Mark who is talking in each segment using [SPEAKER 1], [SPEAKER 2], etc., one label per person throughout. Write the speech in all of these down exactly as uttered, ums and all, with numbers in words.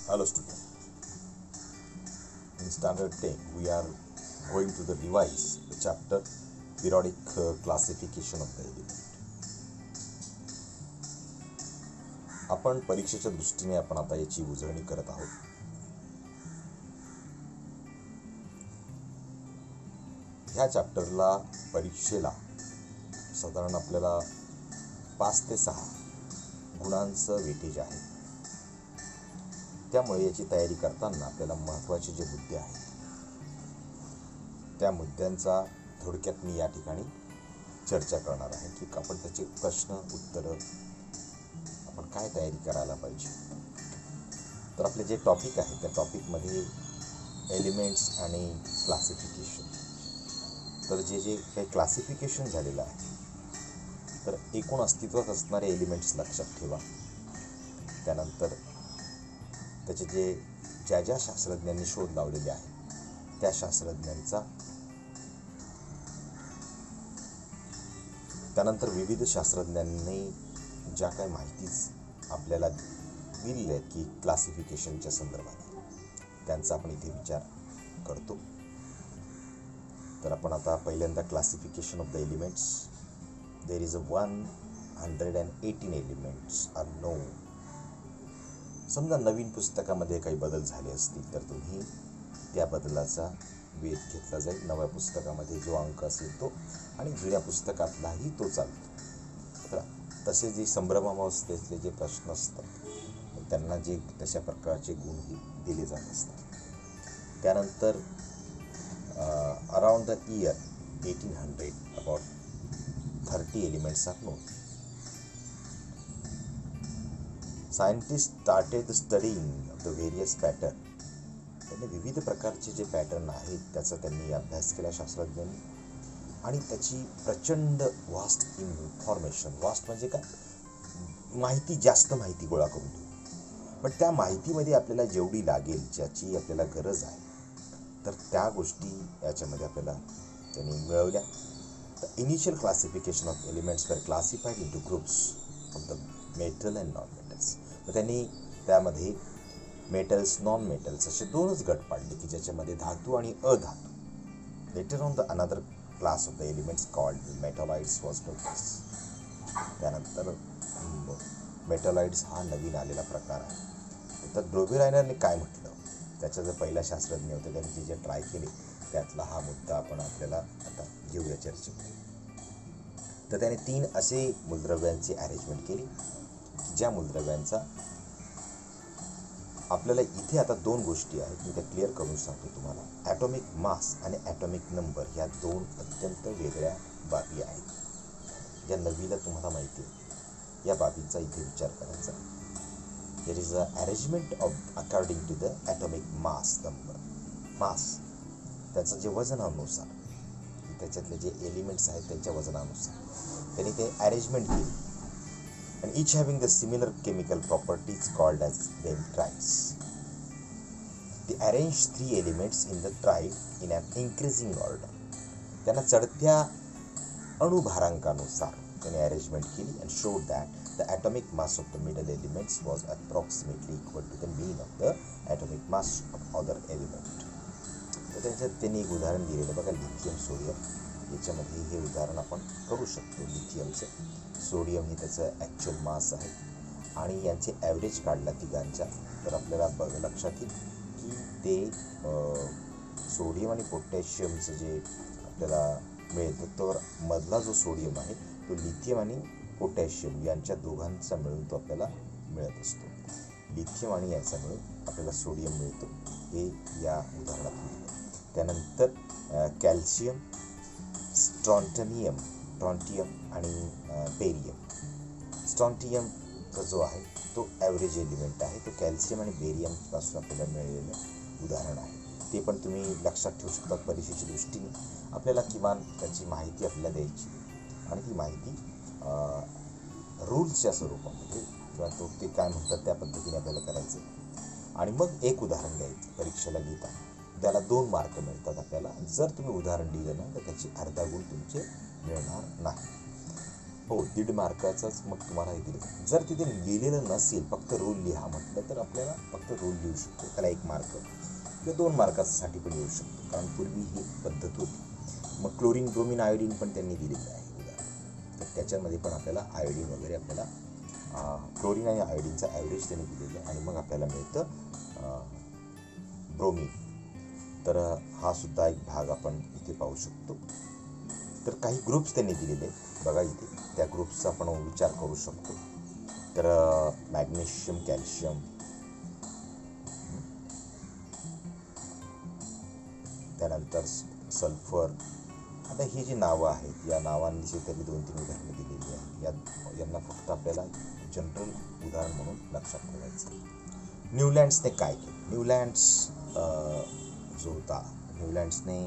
[SPEAKER 1] Hello student. In standard ten we are going to the revise the chapter periodic uh, classification of the element. आपण परीक्षेच्या दृष्टीने आपण आता याची उजळणी करत आहोत. ह्या चॅप्टरला परीक्षेला साधारण आपल्याला पाच ते सहा गुणांचं वेटेज आहे. त्यामुळे याची तयारी करताना आपल्याला महत्त्वाचे जे मुद्दे आहेत त्या मुद्द्यांचा थोडक्यात मी या ठिकाणी चर्चा करणार आहे की आपण त्याचे प्रश्न उत्तरं आपण काय तयारी करायला पाहिजे. तर आपले जे टॉपिक आहे त्या टॉपिकमध्ये एलिमेंट्स आणि क्लासिफिकेशन. तर जे जे काही क्लासिफिकेशन झालेलं आहे तर एकूण अस्तित्वात असणारे एलिमेंट्स लक्षात ठेवा. त्यानंतर त्याचे जे ज्या ज्या शास्त्रज्ञांनी शोध लावलेले आहेत त्या शास्त्रज्ञांचा, त्यानंतर विविध शास्त्रज्ञांनी ज्या काही माहितीच आपल्याला दिलेल्या आहेत की क्लासिफिकेशनच्या संदर्भात त्यांचा आपण इथे विचार करतो. तर आपण आता पहिल्यांदा classification of the elements. There is a one hundred and eighteen elements are known. समजा नवीन पुस्तकामध्ये काही बदल झाले असतील तर तुम्ही त्या बदलाचा वेध घेतला जाईल. नव्या पुस्तकामध्ये जो अंक असेल तो आणि जुन्या पुस्तकातलाही तो चालतो. तर तसे जे संभ्रमावस्थेतले जे प्रश्न असतात त्यांना जे तशा प्रकारचे गुणही दिले जात असतात. त्यानंतर around the year eighteen hundred about thirty elements are known. Scientist started studying of the various pattern. त्यांनी विविध प्रकारचे जे पॅटर्न आहेत त्याचा त्यांनी अभ्यास केला शास्त्रज्ञांनी आणि त्याची प्रचंड वास्ट इन्फॉर्मेशन, वास्ट म्हणजे काय, माहिती, जास्त माहिती गोळा करून ठेवली. पण त्या माहितीमध्ये आपल्याला जेवढी लागेल, ज्याची आपल्याला गरज आहे, तर त्या गोष्टी याच्यामध्ये आपल्याला त्यांनी मिळवल्या. The initial classification of elements were classified into groups of the metal and non metals. तर त्यांनी त्यामध्ये मेटल्स, नॉन मेटल्स असे दोनच गट पाडले की ज्याच्यामध्ये धातू आणि अधातू. Later on the another class of the elements called metalloids was produced. त्यानंतर मेटॉलाइड्स हा नवीन आलेला प्रकार आहे. तर ड्रोबेरायनरने काय म्हटलं, त्याचा जर पहिला शास्त्रज्ञ होते त्यांनी जे जे ट्राय केले त्यातला हा मुद्दा आपण आपल्याला आता घेऊया चर्चेमध्ये. तर त्याने तीन असे मूलद्रव्यांची अरेंजमेंट केली ज्या मूलद्रव्यांचा आपल्याला इथे आता दोन गोष्टी आहेत मी त्या क्लिअर करून सांगतो तुम्हाला. ॲटॉमिक मास आणि ॲटॉमिक नंबर ह्या दोन अत्यंत वेगळ्या बाबी आहेत. ज्या नवीला तुम्हाला माहिती आहे या बाबींचा इथे विचार करायचा. There is a arrangement of according to the atomic mass number. Mass त्याचं जे वजनानुसार, त्याच्यातले जे एलिमेंट्स आहेत त्यांच्या वजनानुसार त्यांनी ते अरेंजमेंट केली. and each having the similar chemical properties called as them triads. They arranged three elements in the triad in an increasing order. त्यांना चढत्या अणुभारांकानुसार त्यांनी अरेंजमेंट केली and showed that the atomic mass of the middle elements was approximately equal to the mean of the atomic mass of other element. तर त्याच्यात त्यांनी एक उदाहरण दिलेलं बघा, लिथियम, सोडियम. याच्यामध्ये हे उदाहरण आपण करू शकतो. लिथियमचं, सोडियम ही त्याचं ॲक्च्युअल मास आहे आणि यांचे ॲव्हरेज काढला तिघांच्या तर आपल्याला बघ लक्षात येईल की ते सोडियम आणि पोटॅशियमचं जे आपल्याला मिळतं तर मधला जो सोडियम आहे तो लिथियम आणि पोटॅशियम यांच्या दोघांचा मिळून तो आपल्याला मिळत असतो. लिथियम आणि याचा मिळून आपल्याला सोडियम मिळतो हे या उदाहरणात मिळतं. त्यानंतर कॅल्शियम, स्ट्रॉन्टनियम, ट्रॉन्टियम आणि बेरियम. स्ट्रॉन्टियमचा जो आहे तो ॲव्हरेज एलिमेंट आहे. तो कॅल्शियम आणि बेरियमपासून आपल्याला मिळालेलं उदाहरण आहे. ते पण तुम्ही लक्षात ठेवू शकता. परीक्षेच्या दृष्टीने आपल्याला किमान त्याची माहिती आपल्याला द्यायची आणि ती माहिती रूल्सच्या स्वरूपामध्ये किंवा तो ते काय म्हणतात त्या पद्धतीने आपल्याला करायचं आणि मग एक उदाहरण द्यायचं परीक्षेला लिहिताना. त्याला दोन मार्क मिळतात आपल्याला. जर तुम्ही उदाहरण लिहिलं ना तर त्याची अर्धा गुण तुमचे मिळणार नाही. हो, दीड मार्काचाच मग तुम्हाला हे दिलं. जर तिथे लिहिलेलं नसेल, फक्त रोल लिहा म्हटलं तर आपल्याला फक्त रोल लिहू शकतो, त्याला एक मार्क किंवा दोन मार्कासाठी पण येऊ शकतो, कारण पूर्वी ही पद्धत होती. मग क्लोरीन, ब्रोमिन, आयोडीन पण त्यांनी दिलेलं आहे उदाहरण, तर त्याच्यामध्ये पण आपल्याला आयोडीन वगैरे आपल्याला क्लोरीन आणि आयोडीनचा ॲव्हरेज त्यांनी दिलेलं आहे आणि मग आपल्याला मिळतं ब्रोमिन. तर हा सुद्धा एक भाग आपण इथे पाहू शकतो. तर काही ग्रुप्स त्यांनी दिलेले आहेत बघा इथे, त्या ग्रुप्सचा आपण विचार करू शकतो. तर मॅग्नेशियम, कॅल्शियम, त्यानंतर सल्फर. आता ही जी नावं आहेत या नावांची त्यांनी दोन तीन उदाहरणं दिलेली आहेत. या यांना फक्त आपल्याला जनरल उदाहरण म्हणून लक्षात ठेवायचं. न्यूलँड्सने काय केलं? न्यूलँड्स जो होता, न्यूलँड्सने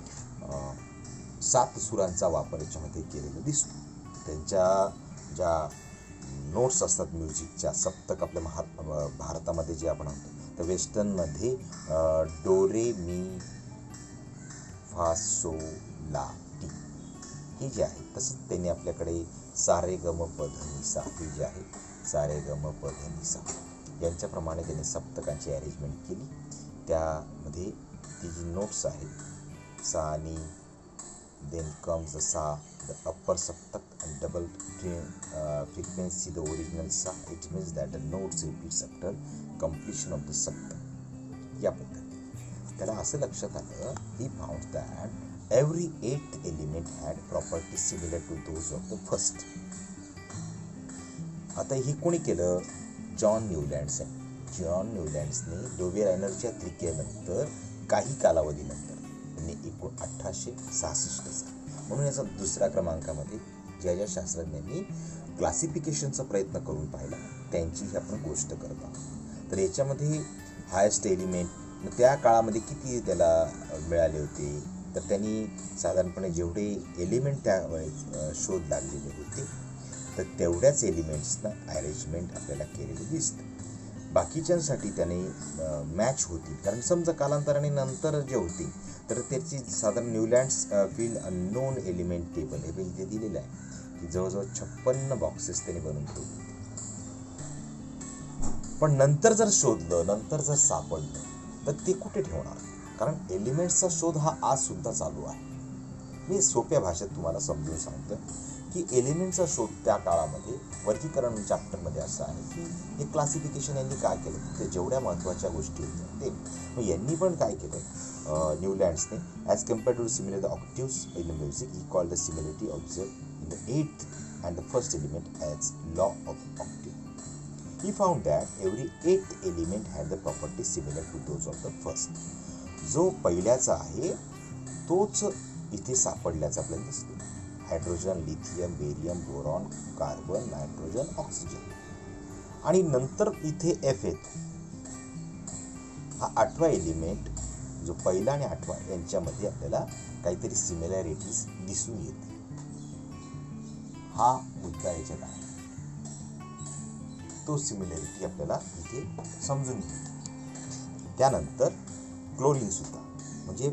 [SPEAKER 1] सात सुरांचा वापर याच्यामध्ये केलेला दिसतो. त्यांच्या ज्या नोट्स असतात म्युझिकच्या, सप्तक आपल्या महा भारतामध्ये जे आपण म्हणतो, तर वेस्टर्नमध्ये डोरे मी फा सो ला टी हे जे आहे, तसंच त्यांनी आपल्याकडे सारे गम प ध नि सा हे जे आहे, सारे गम प ध नि सा यांच्याप्रमाणे त्यांनी सप्तकांची अरेंजमेंट केली. त्यामध्ये ती जी नोट्स आहेत, सा आणि then comes the sa, the upper saptak and double uh, frequency the original sa. It means that the notes repeats after completion of the saptak. या पद्धतीने त्याला असं लक्षात आलं, he found that every eighth element had properties similar to those of the first. आता हे कोणी केलं? John Newlands. जॉन न्यूलँड्सने डोबेरायनरच्या त्रिकेनंतर काही कालावधीनंतर एकूण अठराशे सहासष्टचा, म्हणून याचा दुसऱ्या क्रमांकामध्ये ज्या ज्या शास्त्रज्ञांनी क्लासिफिकेशनचा प्रयत्न करून पाहिला त्यांचीही आपण गोष्ट करत आहोत. तर याच्यामध्ये हायेस्ट एलिमेंट त्या काळामध्ये किती त्याला मिळाले होते, तर त्यांनी साधारणपणे जेवढे एलिमेंट त्यावेळेस शोध लागलेले होते, तर तेवढ्याच एलिमेंट्सना अरेंजमेंट आपल्याला केलेली दिसते. बाकीच्यांसाठी त्याने मॅच होती, कारण समजा कालांतराने नंतर जे होते तर त्याची साधारण Newlands field unknown element table हे इथे दिलेलं आहे की जवळजवळ छप्पन्न बॉक्सेस त्यांनी बनवून ठेवले. पण नंतर जर शोधलं, नंतर जर सापडलं, तर ते कुठे ठेवणार? कारण एलिमेंट्सचा शोध हा आज सुद्धा चालू आहे. मी सोप्या भाषेत तुम्हाला समजून सांगतो की एलिमेंटचा शोध त्या काळामध्ये वर्गीकरण चॅप्टरमध्ये असं आहे की हे क्लासिफिकेशन यांनी काय केलं, ते जेवढ्या महत्त्वाच्या गोष्टी होत्या ते मग यांनी पण काय केलं न्यूलँड्सने, as compared to similar the octaves in the music, he called the similarity observe in the eighth and the first element as law of octave. He found that every eighth element had the property similar to those of the first. जो पहिल्याचा आहे तोच इथे सापडल्याचं आपल्याला दिसतो. Hydrogen, lithium, barium, boron, carbon, nitrogen, oxygen. आणि नंतर इथे एफ येतो. हा आठवा एलिमेंट जो पहिला आणि आठवा यांच्यामध्ये आपल्याला काहीतरी सिमिलॅरिटीज दिसून येते. हा मुद्दा याच्यात आहे, तो सिमिलॅरिटी आपल्याला इथे समजून घेतो. त्यानंतर क्लोरीन सुद्धा, म्हणजे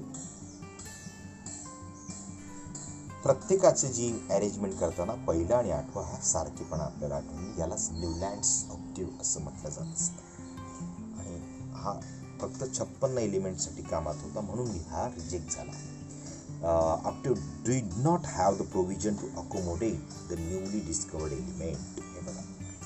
[SPEAKER 1] प्रत्येकाची जी अरेंजमेंट करताना पहिला आणि आठवा हा सारखेपणा आपल्याला आठवून, यालाच न्यूलँड्स ऑक्टिव्ह असं म्हटलं जात असतं. आणि हा फक्त छप्पन्न एलिमेंटसाठी कामात होता, म्हणून हा रिजेक्ट झाला. Octave did not have the provision to accommodate the newly discovered element. हे बघा,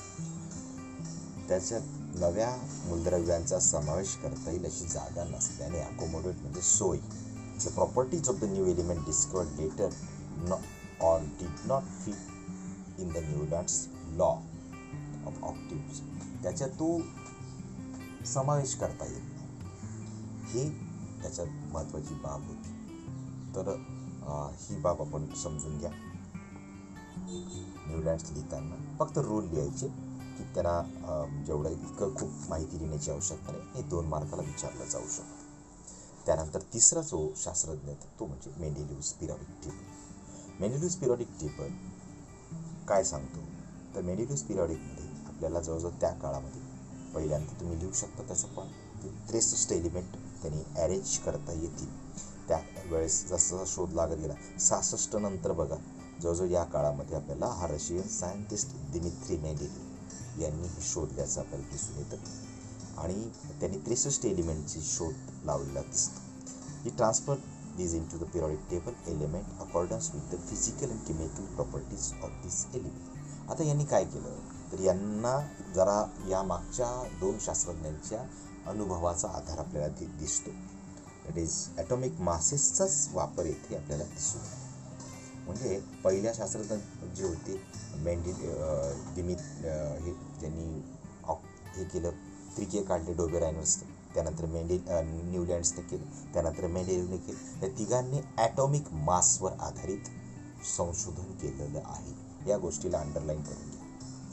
[SPEAKER 1] त्याच्यात नव्या मूलद्रव्यांचा समावेश करता येईल अशी जागा नसल्याने, अकोमोडेट म्हणजे सोय. The properties of the new element discovered later no, or did not fit in the Newland's law of octaves. त्याच्यात तो समावेश करता येत नाही, हे त्याच्यात महत्त्वाची बाब होती. तर ही बाब आपण समजून घ्या. न्यूलँड्स लिहिताना फक्त रूल लिहायचे की त्यांना जेवढं इतकं खूप माहिती लिहिण्याची आवश्यकता नाही, हे दोन मार्काला विचारलं जाऊ शकतं. त्यानंतर तिसरा जो शास्त्रज्ञ तो म्हणजे Mendeleev's periodic table. Mendeleev's periodic table काय सांगतो, तर मेंडेलिव्हस पिरियडिकमध्ये आपल्याला जवळजवळ त्या काळामध्ये पहिल्यांदा तुम्ही लिहू शकता त्याचं पण त्रेसष्ट एलिमेंट त्यांनी अरेंज करता येतील. त्यावेळेस जसं शोध लागत गेला, सहासष्ट नंतर बघा जवळजवळ या काळामध्ये आपल्याला हा रशियन सायंटिस्ट दिमित्री मेंडेलिव यांनी हे शोधल्याचं आपल्याला दिसून येतं आणि त्यांनी त्रेसष्ट एलिमेंटची शोध लावलेला दिसतो. He transfer these into the periodic table element accordance with the physical and chemical properties of this element. आता यांनी काय केलं तर यांना जरा या मागच्या दोन शास्त्रज्ञांच्या अनुभवाचा आधार आपल्याला दि दिसतो दॅट इज ॲटॉमिक मासेसचाच वापर इथे आपल्याला दिसतो. म्हणजे पहिल्या शास्त्रज्ञ जे होते मेंडी दिमित हे ज्यांनी हे केलं त्रिके काढले डोबेरायनर्स, त्यानंतर मेंडे न्यूलँड्सने केलं, त्यानंतर मेंडेलिवने केलं. या तिघांनी ॲटॉमिक मासवर आधारित संशोधन केलेलं आहे. या गोष्टीला अंडरलाईन करून घ्या.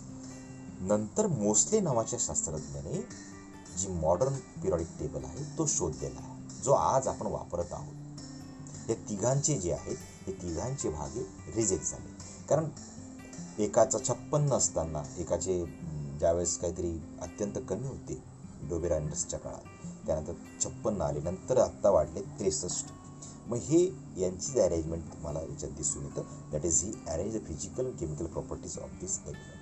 [SPEAKER 1] नंतर मोस्ले नावाच्या शास्त्रज्ञाने जी मॉडर्न पिरियडिक टेबल आहे तो शोधलेला आहे, जो आज आपण वापरत आहोत. या तिघांचे जे आहेत हे तिघांचे भागे रिजेक्ट झाले, कारण एकाचा छप्पन्न असताना एकाचे ज्यावेळेस काहीतरी अत्यंत कमी होते डोबेरायनर्सच्या काळात, त्यानंतर छप्पन्न आले, नंतर आत्ता वाढले त्रेसष्ट. मग हे यांची अरेंजमेंट तुम्हाला याच्यात दिसून येतं. That is he arrange the physical and chemical properties of this element.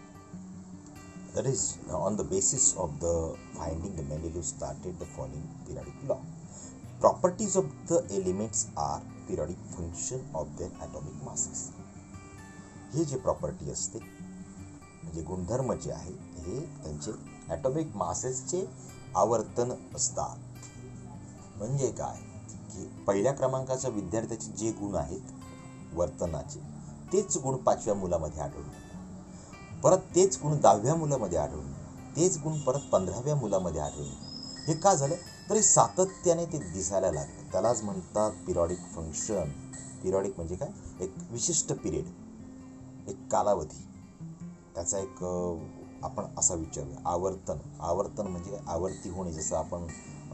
[SPEAKER 1] That is on the basis of the finding the Mendeleev started the following periodic law. Properties of the elements are periodic function of their atomic masses. हे जे property असते म्हणजे गुणधर्म जे आहे हे त्यांचे atomic मासेसचे आवर्तन असतात. म्हणजे काय की पहिल्या क्रमांकाच्या विद्यार्थ्याचे जे गुण आहेत वर्तनाचे तेच गुण पाचव्या मुलामध्ये आढळून, परत तेच गुण दहाव्या मुलामध्ये आढळून, तेच गुण परत पंधराव्या मुलामध्ये आढळून. हे का झालं तर सातत्याने ते दिसायला लागलं. त्यालाच म्हणतात पिरियडिक फंक्शन. पिरियडिक म्हणजे काय, एक विशिष्ट पिरियड, एक कालावधी, त्याचा एक आपण असा विचारूया आवर्तन. आवर्तन म्हणजे आवर्ती होणे, जसं आपण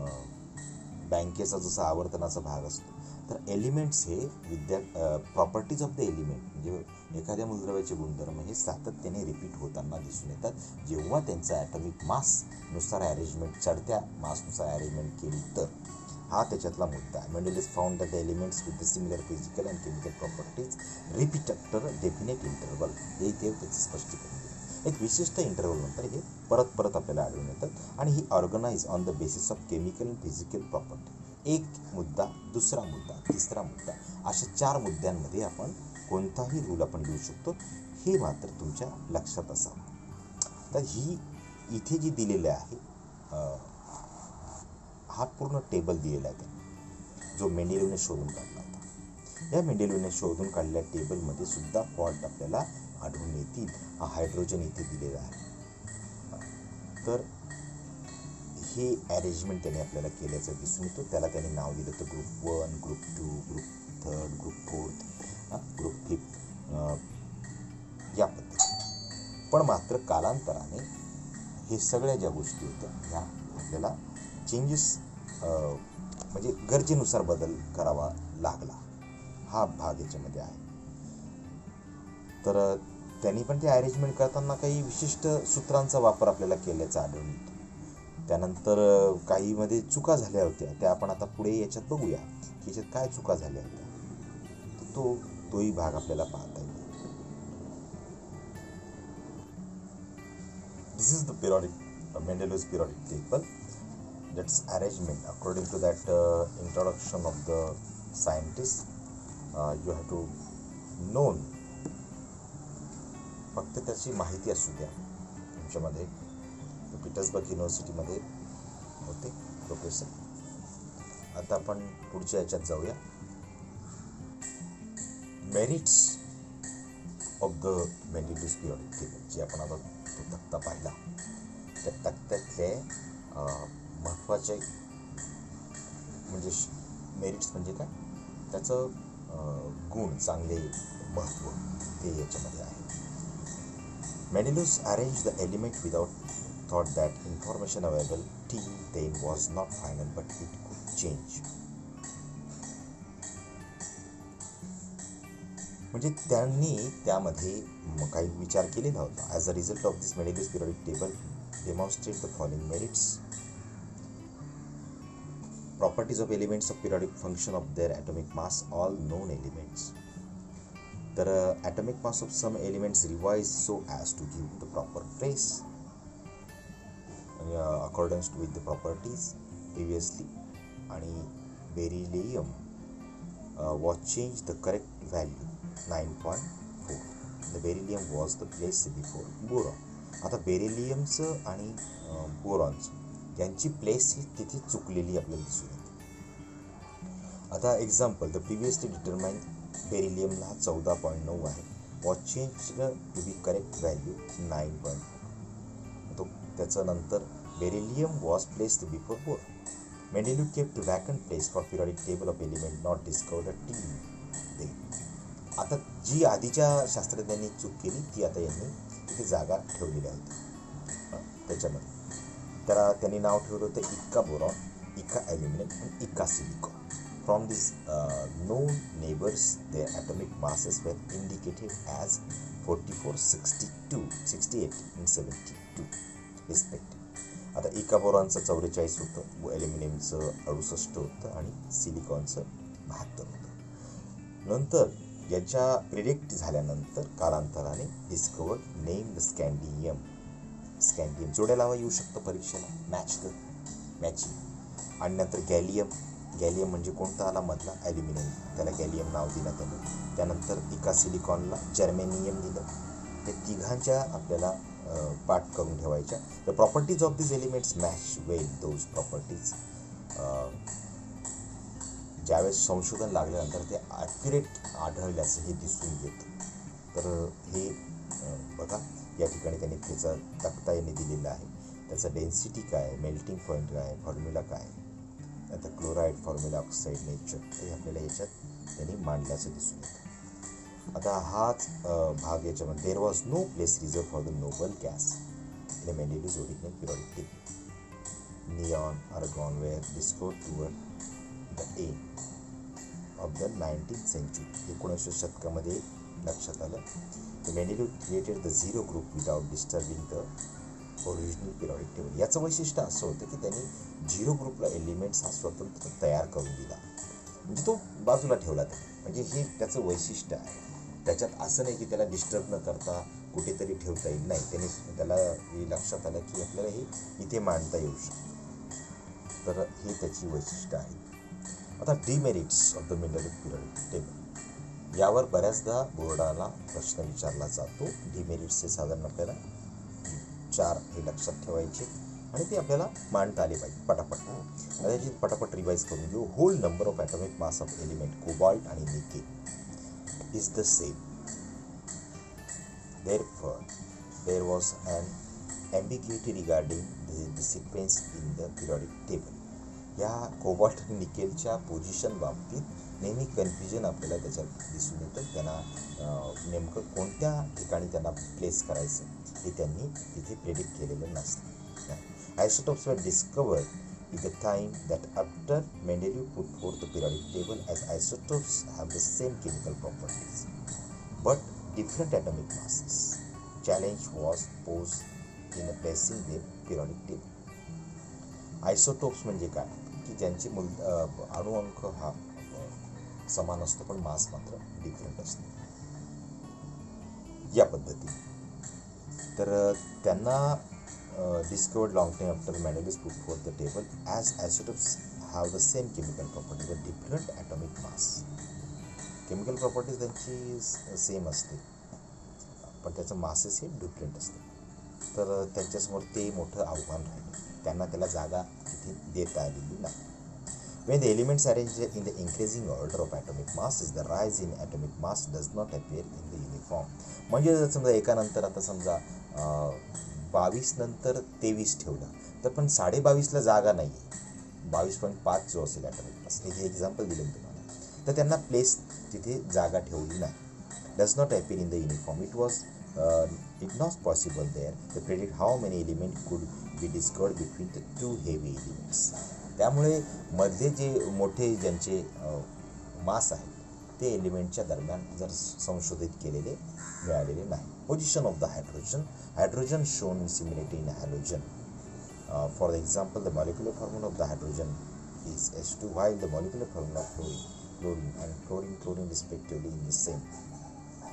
[SPEAKER 1] बँकेचा जसा आवर्तनाचा भाग असतो. तर एलिमेंट्स हे विद्या प्रॉपर्टीज ऑफ द एलिमेंट म्हणजे एखाद्या मूलद्रव्याचे गुणधर्म हे सातत्याने रिपीट होताना दिसून येतात जेव्हा त्यांचा ॲटॉमिक मासनुसार अरेंजमेंट चढत्या मासनुसार अरेंजमेंट केली तर. हा त्याच्यातला मुद्दा आहे. Mendeleev found that the elements with the similar physical and chemical properties repeat after a definite interval. हे इथे त्याचं स्पष्टीकरण दिलं. एक विशिष्ट इंटरवल नंतर हे परत परत आपल्याला आढळून येतात आणि he organise on the basis of chemical and physical property. एक मुद्दा, दुसरा मुद्दा, तिसरा मुद्दा, अशा चार मुद्द्यांमध्ये आपण कोणताही रूल आपण लिहू शकतो. हे मात्र तुमच्या लक्षात असावं. तर ही इथे जी दिलेलं आहे हा पूर्ण टेबल दिलेला आहे त्यांनी, जो मेंडेलिवने शोधून काढला होता. या मेंडेलिवने शोधून काढलेल्या टेबलमध्ये सुद्धा फॉल्ट आपल्याला आढळून येतील. हा हायड्रोजन इथे दिलेला आहे. तर हे अरेंजमेंट त्याने आपल्याला केल्याचं दिसून येतो. त्याला त्याने नाव दिलं होतं group one, group two, group third, group fourth, group fifth, या पद्धती. पण मात्र कालांतराने हे सगळ्या ज्या गोष्टी होत्या ह्या आपल्याला चेंजेस म्हणजे गरजेनुसार बदल करावा लागला. हा भाग याच्यामध्ये आहे. तर त्यांनी पण ते अरेंजमेंट करताना काही विशिष्ट सूत्रांचा वापर आपल्याला केल्याचा आढळून येतो. त्यानंतर काहीमध्ये चुका झाल्या होत्या, त्या आपण आता पुढे याच्यात बघूया की याच्यात काय चुका झाल्या होत्या. तर तो तोही भाग आपल्याला पाहता येईल. This is the periodic Mendeleev's periodic table. That's arrangement according to that introduction of the scientist. You have to known. फक्त त्याची माहिती असू द्या. तुमच्यामध्ये पीटर्सबर्ग युनिव्हर्सिटीमध्ये होते प्रोफेसर. आता आपण पुढच्या याच्यात जाऊया. Merits of the Mendeleev's periodic table जे आपण आता तो तक्ता पाहिला, त्या तक्त्यातले महत्त्वाचे म्हणजे मेरिट्स म्हणजे काय, त्याचं गुण, चांगले महत्त्व ते याच्यामध्ये आहे. Mendelus arranged the element without thought that information available till then was not final but it could change. म्हणजे त्यांनी त्यामध्ये काही विचार केलेला होता. As a result of this Mendeleev's periodic table demonstrate the following merits. Properties of elements of periodic function of their atomic mass, all known elements. तर atomic mass of some elements revise so as to give the proper place accordance with the properties previously. आणि beryllium was change the correct value nine point four. The beryllium was the place before boron. आता बेरिलियमचं आणि बोरॉनचं यांची place ही तिथे चुकलेली आपल्याला दिसून येते. आता एक्झाम्पल, द प्रिव्हियसली डिटरमाइन बेरिलियमला चौदा पॉईंट नऊ आहे, was change to be correct value nine point four. तो त्याच्यानंतर beryllium was placed before boron. Mendeleev kept vacant place for periodic table of element not discovered टी दे. आता जी आधीच्या शास्त्रज्ञांनी चूक केली ती आता यांनी तिथे जागा ठेवलेली आहे त्याच्यामध्ये. त्याला त्यांनी नाव ठेवलं होतं इक्का बोरॉन, इक्का ॲल्युमिनियम आणि इक्का silicon. From this known neighbours their atomic masses were indicated as forty four sixty two sixty eight and seventy two respective. आता इका बोरॉनचं चौवेचाळीस होतं, व ॲल्युमिनियमचं अडुसष्ट होतं आणि सिलिकॉनचं बहात्तर होतं. नंतर याच्या प्रिडिक्ट झाल्यानंतर कालांतराने discovered name the scandium. Scandium जोड्या लावा येऊ शकतं परीक्षेला, मॅच द मॅचिंग. आणि नंतर गॅलियम. गॅलियम म्हणजे कोणता आला मधला, ॲल्युमिनियम, त्याला गॅलियम नाव दिलं त्यांनी. त्यानंतर इका सिलिकॉनला जर्मेनियम दिलं. हे तिघांच्या आपल्याला पाठ करून ठेवायच्या. The properties of this elements match well those properties. ज्यावेळेस संशोधन लागल्यानंतर ते ॲक्युरेट आढळल्याचं हे दिसून येतं. तर हे बघा या ठिकाणी त्यांनी त्याचा तक्ता यांनी दिलेला आहे. त्याचा डेन्सिटी काय, मेल्टिंग पॉईंट काय, फॉर्म्युला काय, आता क्लोराईड फॉर्म्युला, ऑक्साईड नेचर, हे आपल्याला याच्यात त्यांनी मांडल्याचं दिसून येतं. आता हाच भाग याच्यामध्ये there was no place reserve for the noble gas in the Mendeleev's original periodic table. Neon, argon were discovered toward the end of the nineteenth century. एकोणीसशे शतकामध्ये लक्षात आलं. The Mendeleev created the zero group without disturbing the original periodic table. याचं वैशिष्ट्य असं होतं की त्यांनी झिरो ग्रुपला एलिमेंट्स हा स्वतंत्र तयार करून दिला, म्हणजे तो बाजूला ठेवला त्यांनी. म्हणजे हे त्याचं वैशिष्ट्य आहे. त्याच्यात असं नाही की त्याला डिस्टर्ब न करता कुठेतरी ठेवता येईल, नाही, त्याने त्याला हे लक्षात आलं की आपल्याला हे इथे मांडता येऊ शकतं. तर हे त्याची वैशिष्ट्य आहे. आता demerits of the Mendeleev periodic table, यावर बऱ्याचदा बोर्डाला प्रश्न विचारला जातो. डिमेरिट्सचे साधारण आपल्याला चार हे लक्षात ठेवायचे आणि ते आपल्याला मांडता आले पाहिजे पटापट. त्याची पटापट रिवाईज करून घेऊ. Whole number of atomic mass of element cobalt आणि nickel is the same. Therefore, there was an ambiguity regarding the, the sequence in the periodic table. या कोबाल्ट आणि निकेलच्या पोझिशन बाबतीत नेहमी कन्फ्युजन आपल्याला त्याच्यात दिसून येतं. त्यांना नेमकं कोणत्या ठिकाणी त्यांना प्लेस करायचं हे त्यांनी तिथे प्रेडिक्ट केलेलं नसतं. Isotopes were discovered is the time that after Mendeleev put forth the periodic table, as isotopes have the same chemical properties but different atomic masses. Challenge was posed in placing the periodic table. Isotopes म्हणजे काय की ज्यांचे मूल अणुअंक हा समान असतो पण मास मात्र डिफरंट असतो या पद्धतीने. तर त्यांना Uh, discovered long time after Mendeleev put forth the table, as isotopes have the same chemical properties but different atomic mass. Chemical properties त्यांची सेम असते पण त्याचं मासेस हे डिफरंट असते. तर त्यांच्यासमोर ते मोठं आव्हान राहिलं. त्यांना त्याला जागा तिथे देता आलेली नाही. When the elements arranged in the increasing order of atomic masses, the rise in atomic mass does not appear in the uniform. म्हणजे जर समजा एकानंतर आता समजा बावीस नंतर तेवीस ठेवलं तर पण साडे बावीसला जागा नाही आहे. बावीस पॉईंट पाच जो असेल ॲटॉमिक मास, हे जे एक्झाम्पल दिलं तुम्हाला, तर त्यांना प्लेस तिथे जागा ठेवली नाही. Does not appear in the uniform. It was it not possible there to predict how many element could be discovered between the two heavy elements. त्यामुळे मधले जे मोठे ज्यांचे मास आहेत ते एलिमेंटच्या दरम्यान जर संशोधित केलेले मिळालेले नाही. Position of the hydrogen. Hydrogen shown similarity in halogen. For example, the molecular formula of the hydrogen is H two while the molecular formula of fluorine, fluorine and chlorine, chlorine respectively in the same.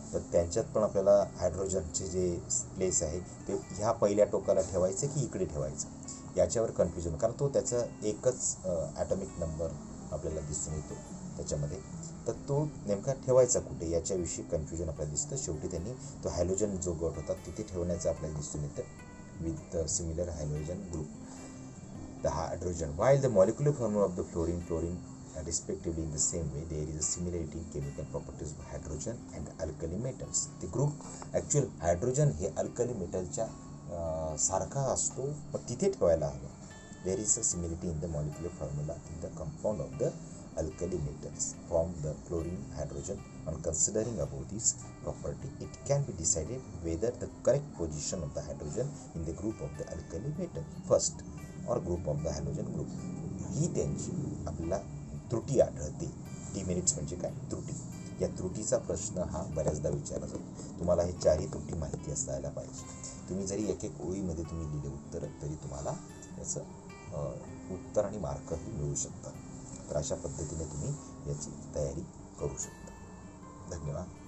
[SPEAKER 1] तर त्यांच्यात पण आपल्याला हायड्रोजनचे जे place आहे ते ह्या पहिल्या टोकाला ठेवायचं की इकडे ठेवायचं याच्यावर कन्फ्युजन, कारण तो त्याचा एकच ॲटॉमिक नंबर आपल्याला दिसून येतो त्याच्यामध्ये, तर तो नेमका ठेवायचा कुठे याच्याविषयी कन्फ्युजन आपल्याला दिसतं. शेवटी त्यांनी तो हायड्रोजन जो गट होता तिथे ठेवण्याचं आपल्याला दिसून येतं with the similar hydrogen group. The hydrogen, while the molecular formula of the fluorine, chlorine, uh, respectively in the same way, there is a similarity in chemical properties of hydrogen and alkali metals. The group actual hydrogen हे alkali metalच्या सारखा असतो, पण तिथे ठेवायला हवा. There is a similarity in the molecular formula in the compound of the alkali metals from the chlorine, hydrogen. On considering about this property, it can be decided whether the correct position of the hydrogen in the group of the alkali metal first और group of the halogen group ही त्यांची आपल्याला त्रुटी आढळते. Demerits म्हणजे काय? त्रुटी. या त्रुटीचा प्रश्न हा बऱ्याचदा विचारला जातो. तुम्हाला हे चारही त्रुटी माहिती असायला पाहिजे. तुम्ही जरी एक एक ओळीमध्ये तुम्ही लिहिले उत्तर तरी तुम्हाला याचं उत्तर आणि मार्कही मिळू शकतात. तर अशा पद्धतीने तुम्ही याची तयारी करू शकता. धन्यवाद.